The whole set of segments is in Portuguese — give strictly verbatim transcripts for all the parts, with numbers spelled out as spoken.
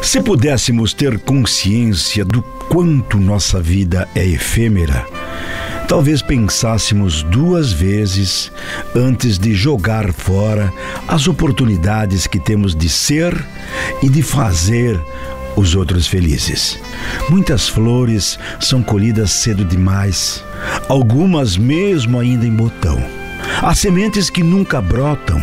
Se pudéssemos ter consciência do quanto nossa vida é efêmera, talvez pensássemos duas vezes antes de jogar fora as oportunidades que temos de ser e de fazer os outros felizes. Muitas flores são colhidas cedo demais, algumas mesmo ainda em botão. Há sementes que nunca brotam,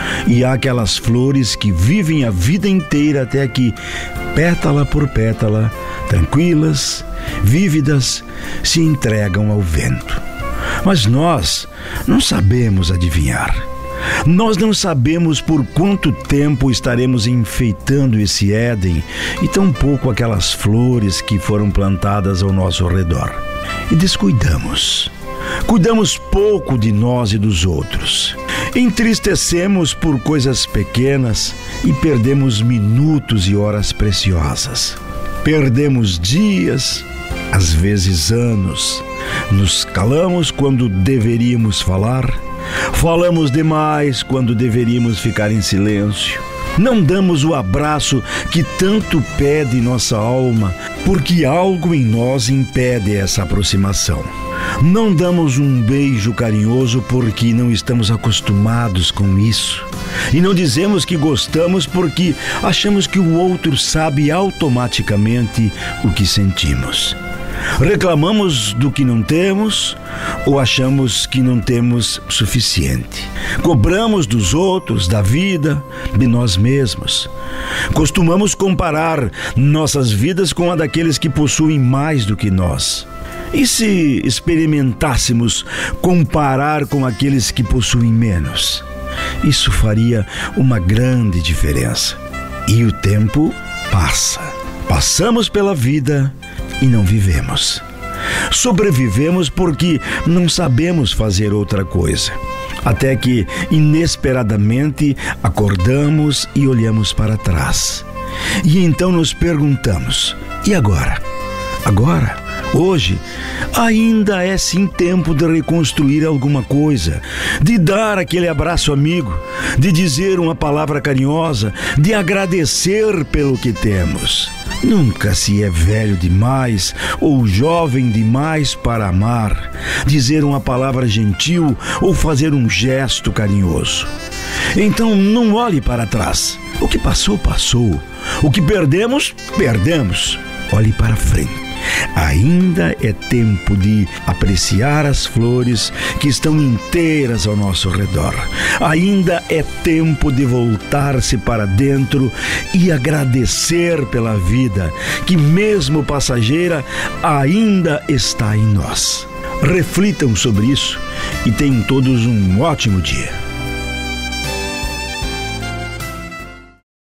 e há aquelas flores que vivem a vida inteira até que, pétala por pétala, tranquilas, vívidas, se entregam ao vento. Mas nós não sabemos adivinhar. Nós não sabemos por quanto tempo estaremos enfeitando esse Éden e tampouco aquelas flores que foram plantadas ao nosso redor. E descuidamos. Cuidamos pouco de nós e dos outros. Entristecemos por coisas pequenas e perdemos minutos e horas preciosas. Perdemos dias, às vezes anos. Nos calamos quando deveríamos falar. Falamos demais quando deveríamos ficar em silêncio. Não damos o abraço que tanto pede nossa alma, porque algo em nós impede essa aproximação. Não damos um beijo carinhoso porque não estamos acostumados com isso. E não dizemos que gostamos porque achamos que o outro sabe automaticamente o que sentimos. Reclamamos do que não temos ou achamos que não temos suficiente. Cobramos dos outros, da vida, de nós mesmos. Costumamos comparar nossas vidas com a daqueles que possuem mais do que nós. E se experimentássemos comparar com aqueles que possuem menos? Isso faria uma grande diferença. E o tempo passa. Passamos pela vida e não vivemos. Sobrevivemos porque não sabemos fazer outra coisa. Até que, inesperadamente, acordamos e olhamos para trás. E então nos perguntamos: e agora? Agora? Hoje, ainda é sim tempo de reconstruir alguma coisa, de dar aquele abraço amigo, de dizer uma palavra carinhosa, de agradecer pelo que temos. Nunca se é velho demais ou jovem demais para amar, dizer uma palavra gentil ou fazer um gesto carinhoso. Então não olhe para trás. O que passou, passou. O que perdemos, perdemos. Olhe para frente. Ainda é tempo de apreciar as flores que estão inteiras ao nosso redor. Ainda é tempo de voltar-se para dentro e agradecer pela vida, que mesmo passageira ainda está em nós. Reflitam sobre isso e tenham todos um ótimo dia.